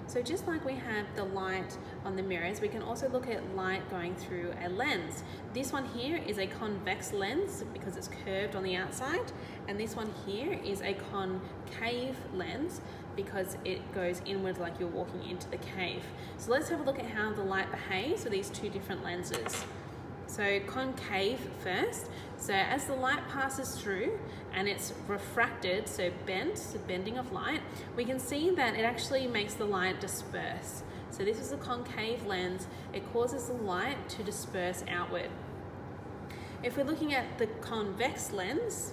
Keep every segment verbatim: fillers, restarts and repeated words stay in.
So just like we have the light on the mirrors, we can also look at light going through a lens. This one here is a convex lens because it's curved on the outside, and this one here is a concave lens because it goes inward like you're walking into the cave. So let's have a look at how the light behaves with these two different lenses. So concave first. So as the light passes through and it's refracted, so bent, so bending of light, we can see that it actually makes the light disperse. So this is a concave lens. It causes the light to disperse outward. If we're looking at the convex lens,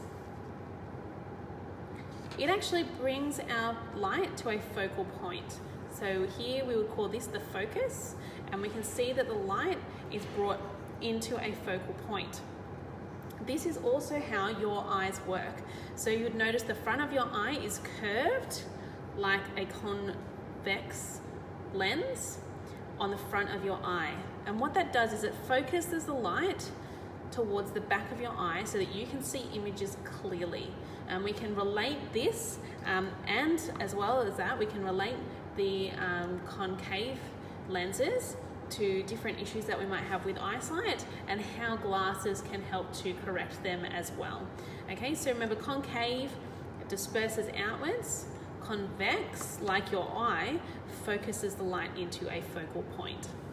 it actually brings our light to a focal point. So here we would call this the focus, and we can see that the light is brought into a focal point. This is also how your eyes work. So you would notice the front of your eye is curved like a convex lens on the front of your eye. And what that does is it focuses the light towards the back of your eye so that you can see images clearly. And we can relate this, um, and as well as that, we can relate the um, concave lenses to different issues that we might have with eyesight and how glasses can help to correct them as well. Okay, so remember, concave disperses outwards, convex, like your eye, focuses the light into a focal point.